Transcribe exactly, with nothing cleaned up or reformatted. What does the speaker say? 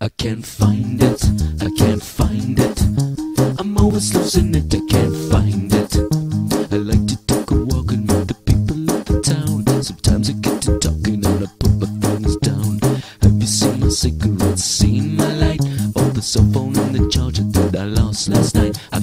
I can't find it, I can't find it. I'm always losing it, I can't find it. I like to take a walk and meet the people of the town. Sometimes I get to talking and I put my things down. Have you seen my cigarettes, seen my light? Or the cell phone and the charger that I lost last night?